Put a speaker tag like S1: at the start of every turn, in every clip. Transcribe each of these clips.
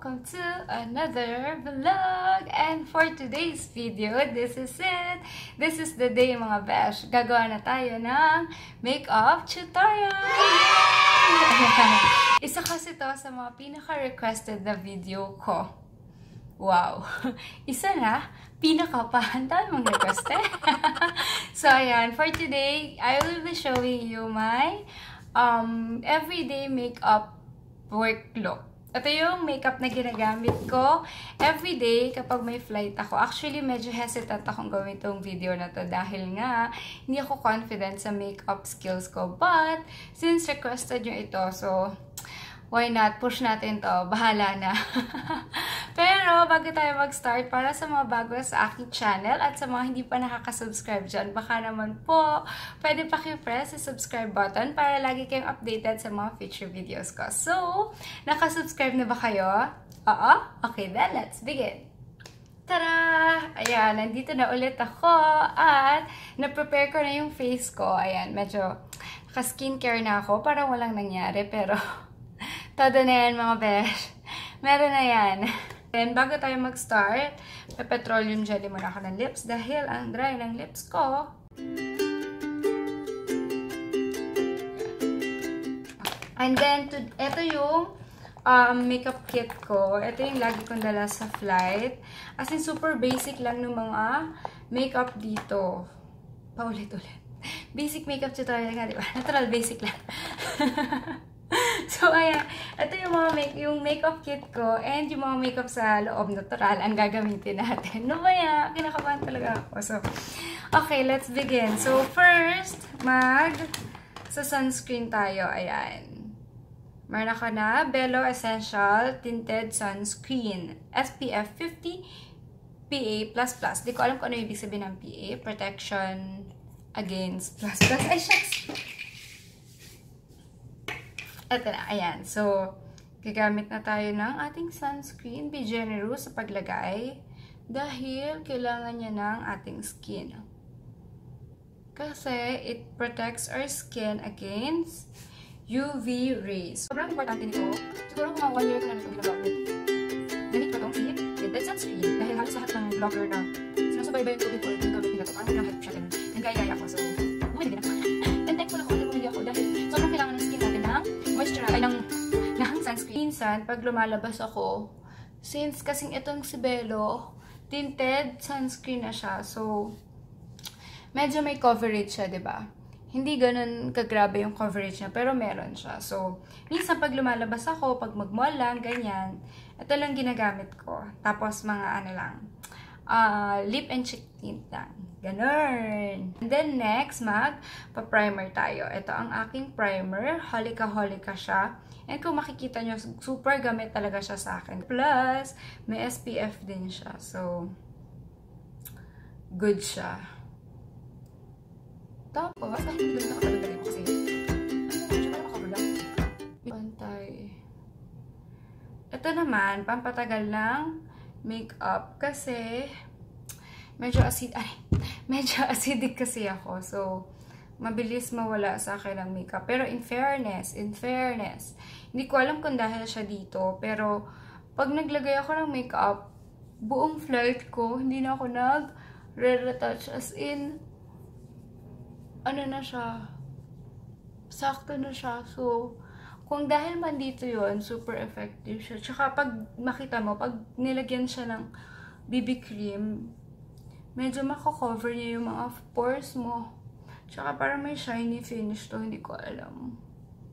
S1: welcome to another vlog. And for today's video, this is it. This is the day, mga besh. Gagawa na tayo ng makeup tutorial. Isa kasi to sa mga pinaka-requested na video ko. Wow! Isa na, pinaka-pahantan mong requested. So, ayan. For today, I will be showing you my everyday makeup work look. Ito yung makeup na ginagamit ko everyday kapag may flight ako. Actually, medyo hesitant akong gawin itong video na to dahil nga hindi ako confident sa makeup skills ko. But, since requested yung ito, so why not? Push natin to. Bahala na. Pero, bago tayo mag-start, para sa mga bago sa aking channel at sa mga hindi pa nakaka-subscribe dyan, baka naman po, pwede paki-press yung subscribe button para lagi kayong updated sa mga future videos ko. So, nakasubscribe na ba kayo? Oo? Okay, then let's begin. Tara! Ayan, nandito na ulit ako at na-prepare ko na yung face ko. Ayan, medyo naka-skincare na ako. Parang walang nangyari, pero todo na yan, mga besh. Meron na yan. Then, bago tayo mag-start, may petroleum jelly muna ako ng lips dahil ang dry ng lips ko. And then, ito yung makeup kit ko. Ito yung lagi kong dala sa flight. As in, super basic lang ng mga makeup dito. Paulit-ulit. Basic makeup tutorial nga, diba? Natural, basic lang. So, ayan. Ito yung makeup kit ko and yung mga makeup sa loob natural ang gagamitin natin. No ba yan? Kinakabahan talaga ako. So, okay, let's begin. So, first, sa sunscreen tayo. Ayan. Meron ako na Bello Essential Tinted Sunscreen. SPF 50 PA++. Di ko alam kung ano yung ibig sabihin ng PA. Protection against ++. Ay, shucks! Ito na, ayan. So, gagamit na tayo ng ating sunscreen. Be generous sa paglagay dahil kailangan niya ng ating skin. Kasi it protects our skin against UV rays. Sobrang importante nito. Siguro kung 1 year ko na nito ginagamit. Gamit ko itong tinted sunscreen dahil halos lahat ng vlogger na sinusubaybay yung tubig ko yung gamit nila ito. Parang walang hype siya din. Nagkaya ko. So, bumili din ako. And thankful ako na bumili ako dahil sobrang kailangan ng skin natin ng moisturizer ay ng sunscreen. Minsan, pag lumalabas ako, since kasing itong si Bello, tinted sunscreen na siya. So, medyo may coverage siya, diba? Hindi ganun kagrabe yung coverage niya, pero meron siya. So, minsan pag lumalabas ako, pag mag-mall lang, ganyan, ito lang ginagamit ko. Tapos, mga ano lang, lip and cheek tint lang. Ganun. And then next, pa-primer tayo. Ito ang aking primer. Holika siya. And kung makikita nyo, super gamit talaga siya sa akin. Plus, may SPF din siya. So, good siya. Tapos, hindi lang nakatalagalin ko kasi. Siya parang makabar lang. Pantay. Ito naman, pampatagal ng makeup kasi medyo acidic kasi ako. So, mabilis mawala sa akin ang makeup. Pero in fairness, hindi ko alam kung dahil siya dito. Pero, pag naglagay ako ng makeup, buong flight ko, hindi na ako nag-retouch. As in, ano na siya, sakto na siya. So, kung dahil man dito yun, super effective siya. Tsaka pag makita mo, pag nilagyan siya ng BB cream, medyo mako-cover niya yung mga pores mo. Tsaka parang may shiny finish to, hindi ko alam.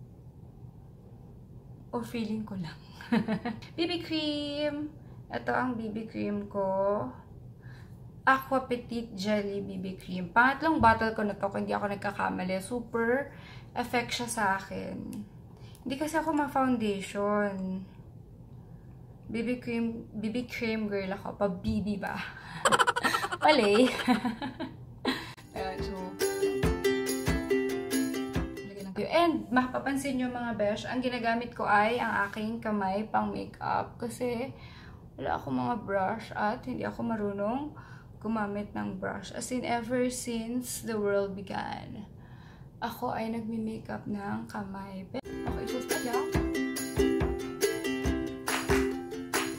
S1: O feeling ko lang. BB cream. Ito ang BB cream ko. Aqua Petite Jelly BB Cream. Pangatlong bottle ko na to, kung hindi ako nagkakamali. Super effect siya sa akin. Hindi kasi ako ma-foundation. BB cream girl ako. Pa-BB ba? Palay. Ayan, so. And, mapapansin nyo mga besh, ang ginagamit ko ay ang aking kamay pang makeup. Kasi, wala akong mga brush at hindi ako marunong gumamit ng brush. As in, ever since the world began, ako ay nagmi-makeup ng kamay. Okay, so start lang.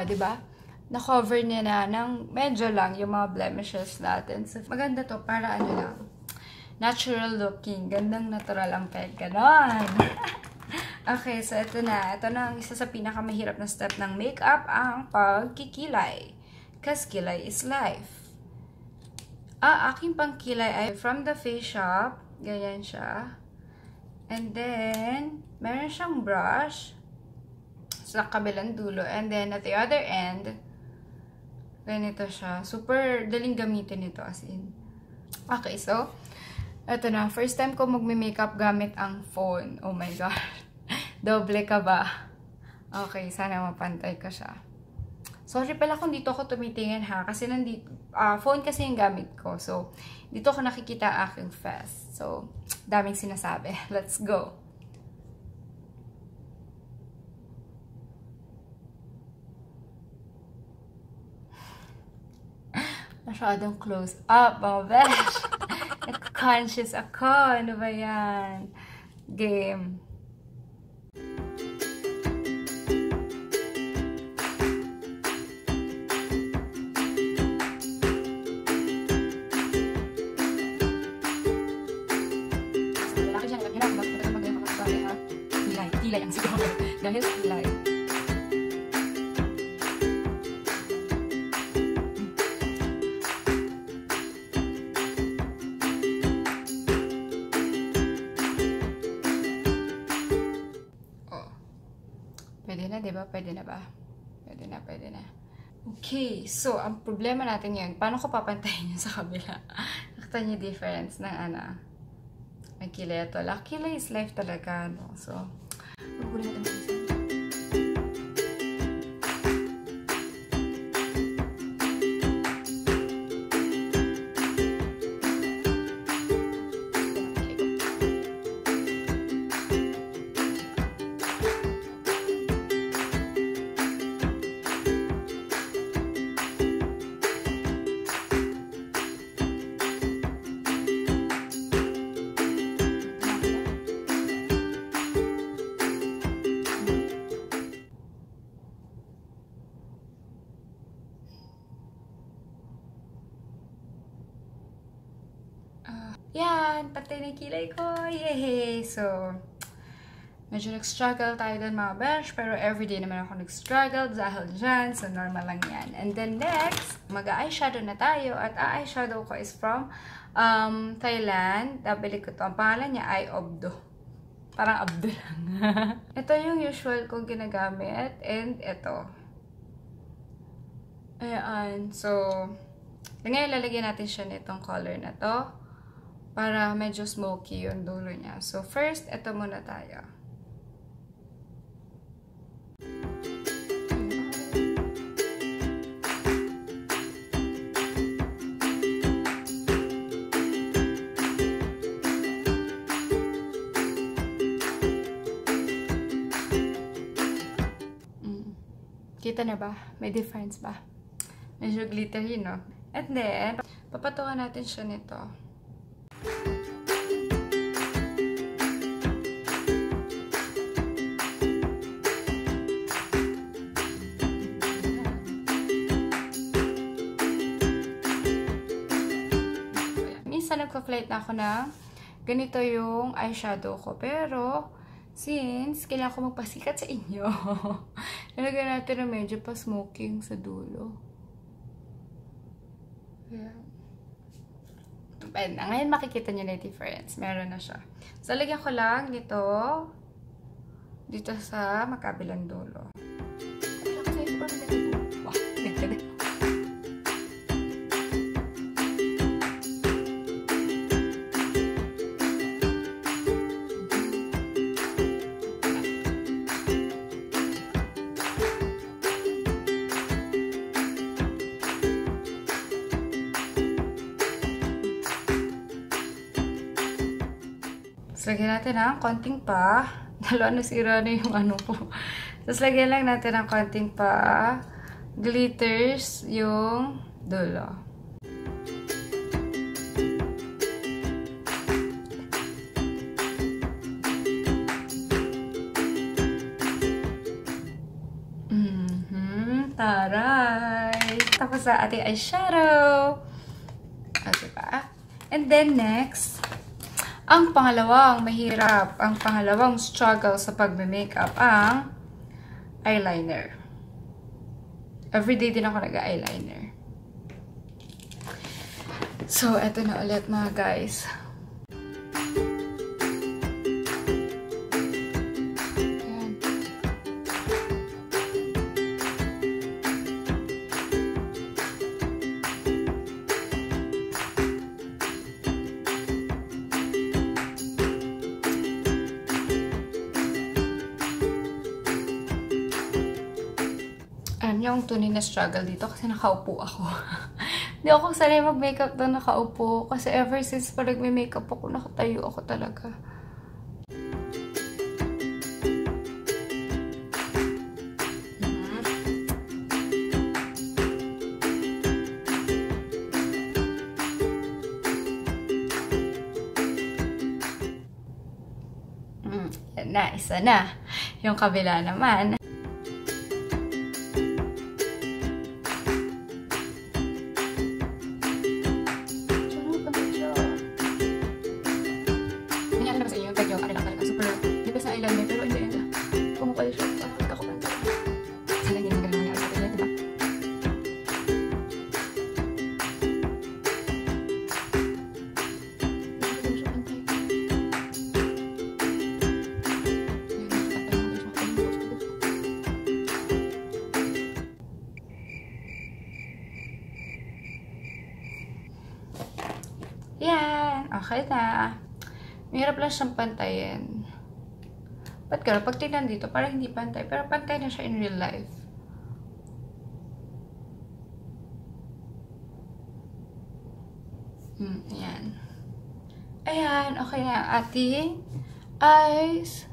S1: di ba? Na-cover niya na ng medyo lang yung mga blemishes natin. So, maganda to para ano lang, natural looking. Gandang natural ang peg. Ganon. Okay, so ito na. Ito na ang isa sa pinakamahirap na step ng makeup, ang pagkikilay. Because kilay is life. Aking pangkilay ay from the Face Shop. Ganyan siya. And then, meron siyang brush sa kabilang dulo. And then, at the other end, ganito siya. Super daling gamitin ito as in. Okay, so, ito na. First time ko magme-makeup gamit ang phone. Oh my God. Doble ka ba? Okay, sana mapantay ka siya. Sorry pala kung dito ako tumitingin ha. Kasi nandito, phone kasi yung gamit ko. So, dito ako nakikita aking face. So, daming sinasabi. Let's go. Masyadong close up, mga besh. Conscious ako. Ano ba yan? Game. Kilay ang siguro. Dahil kilay. Pwede na, diba? Pwede na ba? Pwede na, pwede na. Okay, so, ang problema natin yun, paano ko papantayin yun sa kabila? Nakita niyo difference ng ano. May kilay ito. Kilay is life talaga, no? So, magulay natin isa. Yan, pati na kilay ko. Yay! So, medyo nag-struggle tayo dun mga besh, pero everyday naman ako nag-struggle dahil dyan, so normal lang yan. And then next, mag-eyeshadow na tayo, at eyeshadow ko is from Thailand. Nabili ko to. Ang pangalan niya ay Obdo. Parang Abdo lang. Ito yung usual kong ginagamit, and ito. Ayan, so, ngayon lalagyan natin siya nitong color na to. Para medyo smoky yung dulo niya. So, first, ito muna tayo. Kita na ba? May difference ba? Medyo glittery, no? And then, papatungan natin siya nito. Minsan nagpa-flight na ako na ganito yung eyeshadow ko. Pero, since kailangan ko magpasikat sa inyo, nalagyan natin na medyo pa smoking sa dulo. Yeah. Ngayon makikita nyo na yung difference. Meron na siya. So, lagyan ko lang nito dito sa makabilang dulo. So, lagyan natin ng konting pa. Nasira na yung ano po. Tapos, lagyan lang natin ng konting pa. Glitters yung dulo. Taray! Tapos sa ating eyeshadow. O, diba? And then, next, ang pangalawang mahirap, ang pangalawang struggle sa pagme-makeup, ang eyeliner. Everyday din ako nag-eyeliner. So, eto na ulit mga guys. Yung tunay na struggle dito kasi nakaupo ako. Hindi ako sanay mag-makeup doon nakaupo. Kasi ever since pa nagme-makeup ako, nakatayo ako talaga. Yan na, isa na. Yung kabila naman. Yan. Okay na. Mahirap lang siyang pantayin. Ba't gano'n? Pag tignan dito, parang hindi pantay. Pero pantay na siya in real life. Ayan. Ayan. Okay na ang ating eyes.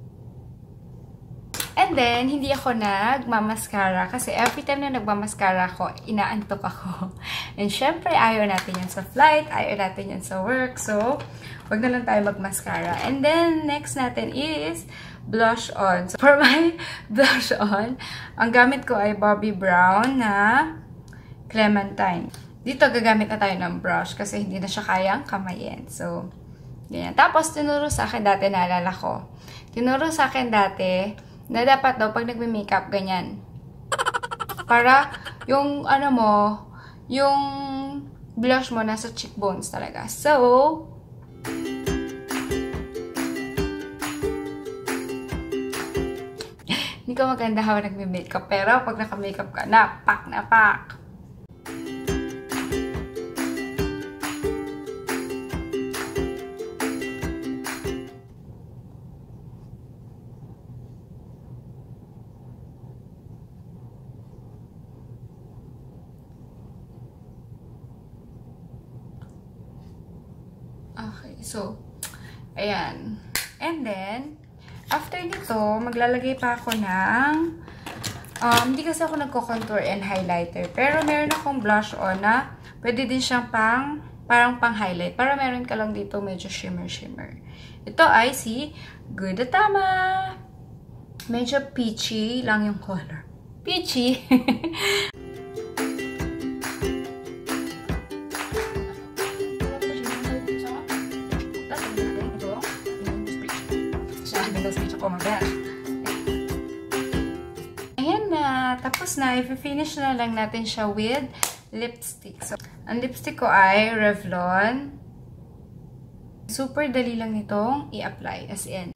S1: And then, hindi ako nagmamaskara kasi every time na nagmamaskara ako, inaantok ako. And syempre, ayaw natin yan sa flight, ayaw natin yan sa work. So, wag na lang tayo magmaskara. And then, next natin is blush on. So, for my blush on, ang gamit ko ay Bobbi Brown na Clementine. Dito, gagamit na tayo ng brush kasi hindi na siya kayang kamayin. So, ganyan. Tapos, tinuro sa akin dati, naalala ko. Tinuro sa akin dati, na dapat daw pag nagme-makeup, ganyan. Para yung ano mo, yung blush mo nasa cheekbones talaga. So, hindi ka maganda habang nagme-makeup. Pero pag naka-makeup ka, napak na pak. Okay, so, ayan. And then, after nito, maglalagay pa ako ng, hindi kasi ako nagko-contour and highlighter. Pero meron akong blush on na pwede din siyang parang pang-highlight. Para meron ka lang dito medyo shimmer-shimmer. Ito ay si Gudetama. Medyo peachy lang yung color. Peachy! Ayan na. Tapos na. I-finish na lang natin siya with lipstick. So, ang lipstick ko ay Revlon. Super dali lang nitong i-apply. As in.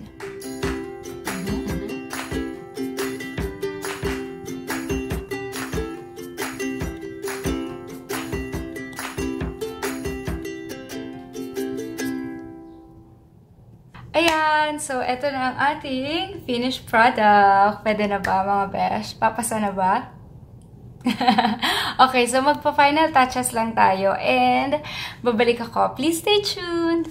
S1: Ayan, so ito na ang ating finished product. Pwede na ba mga besh? Papasa na ba? Okay, so magpa-final touches lang tayo and babalik ako. Please stay tuned!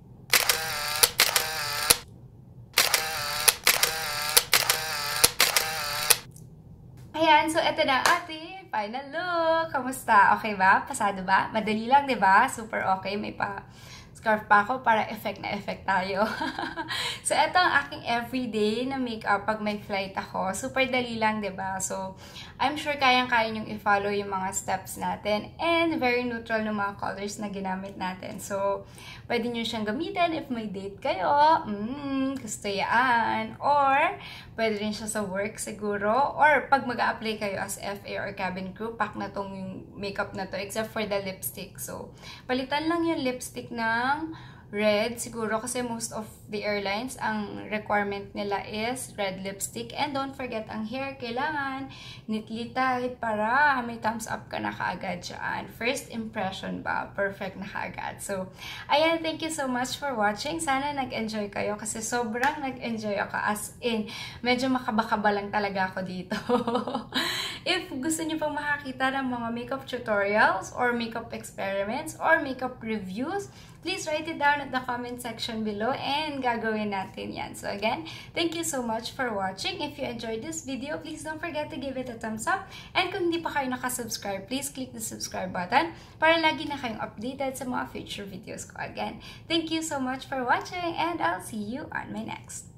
S1: Ayan, so ito na ang ating final look. Kamusta? Okay ba? Pasado ba? Madali lang, di ba? Super okay. May pa scarf pa ako para effect na effect tayo. So, ito ang aking everyday na makeup pag may flight ako. Super dali lang, diba? So, I'm sure kayang-kaya nyong i-follow yung mga steps natin. And very neutral ng mga colors na ginamit natin. So, pwede nyo siyang gamitin if may date kayo. Gusto yan. Or, pwede rin siya sa work siguro. Or, pag mag-a-apply kayo as FA or cabin crew, pack na tong yung makeup na to. Except for the lipstick. So, palitan lang yung lipstick ng red siguro kasi most of the airlines ang requirement nila is red lipstick. And don't forget ang hair kailangan neatly tied para may thumbs up ka na kaagad dyan. First impression ba? Perfect na kaagad. So, ayan, thank you so much for watching. Sana nag-enjoy kayo kasi sobrang nag-enjoy ako, as in medyo makabakaba lang talaga ako dito. If gusto niyo pang makakita ng mga makeup tutorials or makeup experiments or makeup reviews, please write it down at the comment section below and gagawin natin yan. So again, thank you so much for watching. If you enjoyed this video, please don't forget to give it a thumbs up. And kung hindi pa kayo nakasubscribe, please click the subscribe button para lagi na kayong updated sa mga future videos ko. Again, thank you so much for watching and I'll see you on my next.